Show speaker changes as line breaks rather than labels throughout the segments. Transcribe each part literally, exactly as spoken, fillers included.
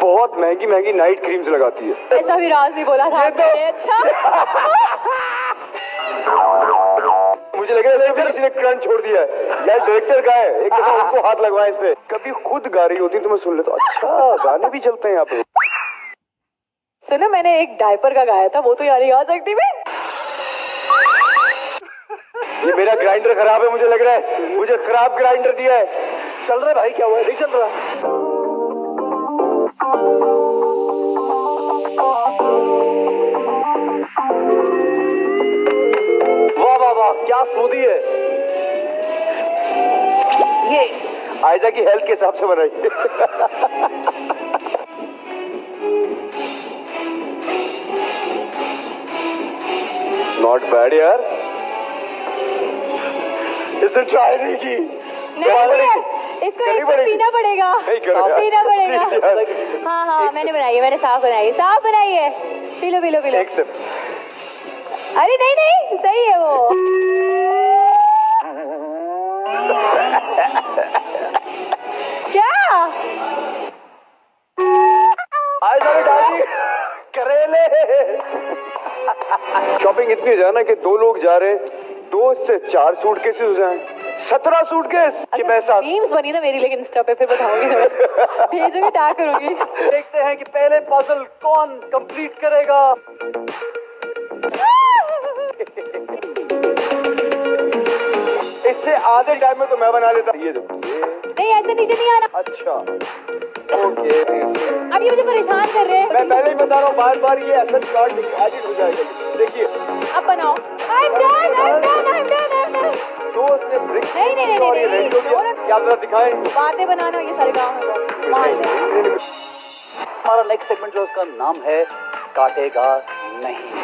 बहुत महंगी महंगी नाइट क्रीम्स लगाती है।
ऐसा भी राज नहीं बोला था
तो...
अच्छा
मुझे लग रहा है भी किसी ने क्रंच छोड़ दिया है यार। डायरेक्टर का है, एक दफा उनको हाथ लगवाए इस पे। कभी खुद गा रही होती तो मैं सुन लेता। अच्छा गाने भी चलते हैं यहाँ पे।
सुनो मैंने एक डायपर का गाया था, वो तो यार गा सकती मैं।
ये मेरा ग्राइंडर खराब है, मुझे लग रहा है मुझे खराब ग्राइंडर दिया है। चल रहा है भाई, क्या हुआ है? नहीं चल रहा। वाह वाह वाह, क्या स्मूदी है ये। आयजा की हेल्थ के हिसाब से बनाई है। नॉट बैड यार। इसे ट्राई नहीं की।
नहीं, इसको इसको पीना पड़ेगा। पीना पड़ेगा। हाँ हाँ मैंने बनाई है, मैंने साफ बनाई है, साफ बनाई है। पी लो पी लो पी लो।
एक सिप।
अरे नहीं नहीं सही है वो। क्या
आज हमें डाली करेले। शॉपिंग इतनी है ना कि दो लोग जा रहे हैं, दो से चार सूटकेसेस हो जाएं, सत्रह सूटकेस कि मैं साथ।
मीम्स बनी ना मेरी, लेकिन इंस्टा पे फिर बताऊंगी मैं। भेजूंगी, टैग करूंगी।
देखते हैं कि पहले पजल कौन कंप्लीट करेगा। इससे आधे टाइम में तो मैं बना लेता। ये
नहीं ऐसे नीचे नहीं आना।
अच्छा ओके।
अब ये मुझे परेशान कर रहे हैं।
मैं पहले ही बता रहा हूँ, बार बार ये एसेट कार्ड एडिट हो जाएगा। देखिए
अब बनाओ। I'm done, I'm done, I'm done, I'm done।
दोस्त ने ब्रिक्स
नहीं नहीं नहीं नहीं
रेडी हो गया। क्या जरा दिखाएं।
बातें बनाना ये सारे काम है वो। मान ले।
हमारा नेक्स्ट सेगमेंट जो उसका नाम है काटेगा नहीं।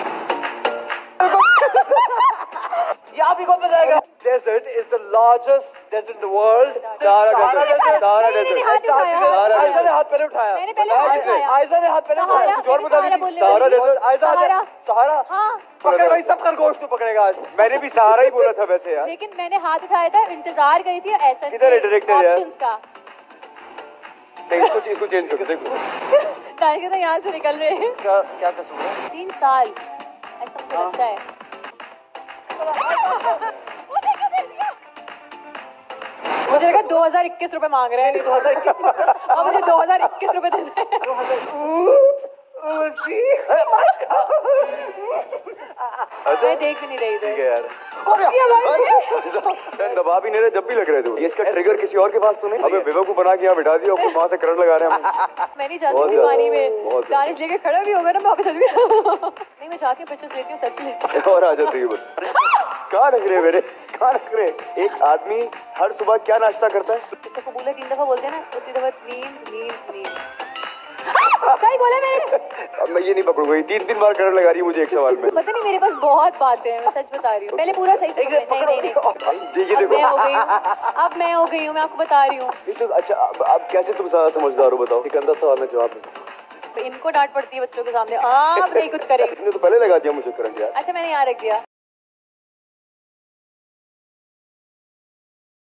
यहाँ भी कौन बजाएगा? Desert is the largest desert in the world. Sahara desert. Sahara desert. Aiza ने हाथ पहले उठाया।
मैंने पहले हाथ उठाया।
आयजा ने हाथ पहले उठाया। कुछ और बता दीजिए। सहारा desert. आयजा सहारा।
हाँ।
पकड़ भाई, सब खरगोश तू पकड़ेगा आज। मैंने भी सहारा ही बोला था वैसे यार।
लेकिन मैंने हाथ उठाया था, इंतजार करी थी ऐसा।
किधर है डायरेक्टर यार?
ऑप्शंस का।
देखो इसको चेंज कर देखो।
ताकि तो यहाँ से निकल रहे हैं।
क्या क्या कसम है?
तीन साल ऐसा मुझे लगता है। मुझे लगा दो हजार इक्कीस रुपए मांग रहे हैं। और मुझे दो हजार इक्कीस रुपए दे दे। अच्छा मैं देख भी नहीं रही थी
यार। दबा भी नहीं रहे जब भी लग रहे थे। ये इसका ट्रिगर किसी और के पास तो नहीं? अबे बेवकूफ बना के यहाँ बिठा दिया, फिर वहाँ से करंट लगा रहे हैं।
मैं नहीं चाहती पानी में दानिश लेके खड़ा भी होगा ना, मैं वापस चल गया। नहीं मैं चाहती हूँ पिक्चर्स लेती हूँ, सेल्फी लेती हूँ
और आ जाती है बस। कहाँ रख रहे मेरे, कहाँ रख रहे? एक आदमी हर सुबह क्या नाश्ता करता है?
जिससे कबूला तीन दफा बोलते हैं ना, उतनी दफा नींद नींद नींद। सही बोला मैंने।
अब मैं ये नहीं पकड़ूंगा, तीन तीन बार करंट लगा रही है मुझे एक सवाल में।
पता नहीं मेरे पास बहुत बातें हैं, मैं सच बता रही हूँ। पहले पूरा सही से नहीं नहीं नहीं।
ये देखो
मैं हो गई हूँ, अब मैं हो गई हूँ, मैं आपको बता रही हूँ।
तो अच्छा अब, अब कैसे तुम ज्यादा समझदार हो बताओ? एक अंदर सवाल में जवाब दो।
इनको डांट पड़ती है बच्चों के सामने, आप नहीं कुछ करेंगे।
तुमने तो पहले लगा दिया मुझे करंट यार।
अच्छा मैंने यहाँ रख दिया।